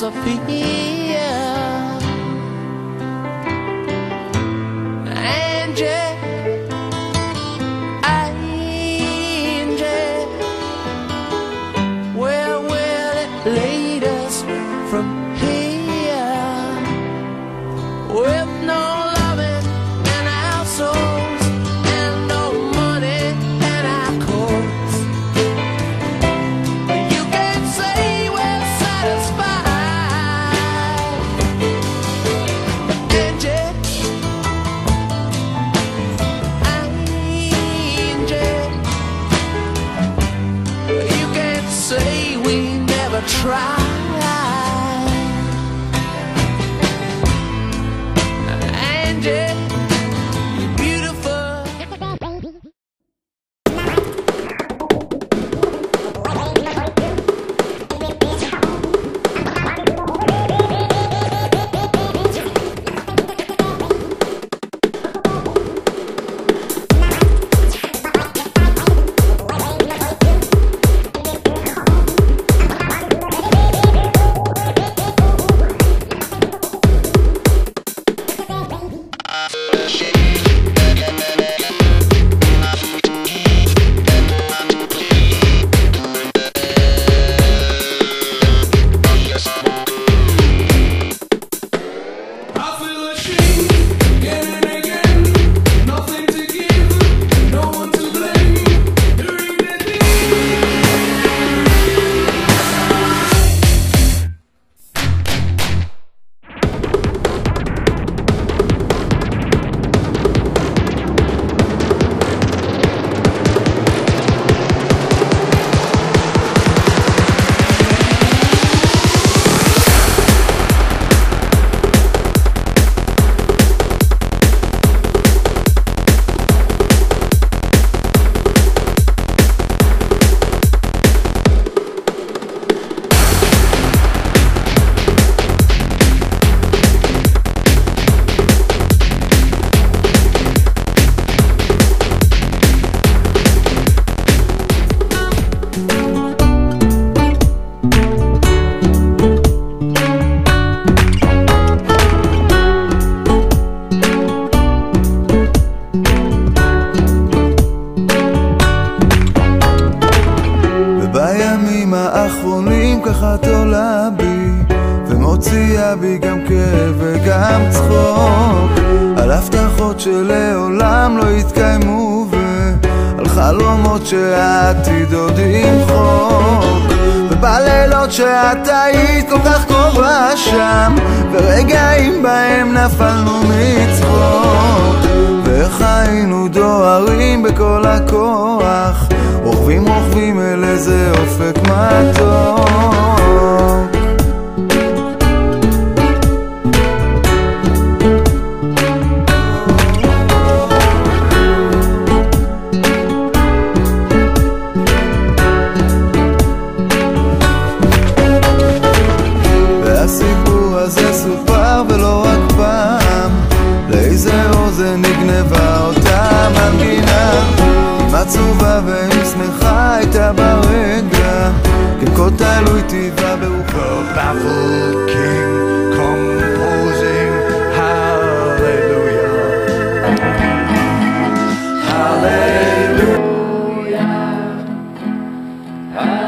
philosophy. Angie, Angie, where will it lead us from here? With no loving in our souls and no money in our courts, you can't say we're satisfied. Angie, Angie, you can't say we never tried. בימים האחרונים ככה תולה בי ומוציאה בי גם כאב וגם צחוק, על הבטחות שלעולם לא יתקיימו ועל חלומות שהעתיד עוד ימחוק, ובלילות שאת היית כל כך קרובה שם ורגעים בהם נפלנו מצחוק, ואיך היינו דוהרים בכל הכוח, רוכבים אל איזה אופק מתוק. והסיפור הזה סופר ולא רק פעם, לאיזה אוזן נגנבה אותה מנגינה, עם עצובה ועם שמחה הייתה ברגע, ככל תלוי טבעה ברוחה. The baffled king composing hallelujah, hallelujah, hallelujah.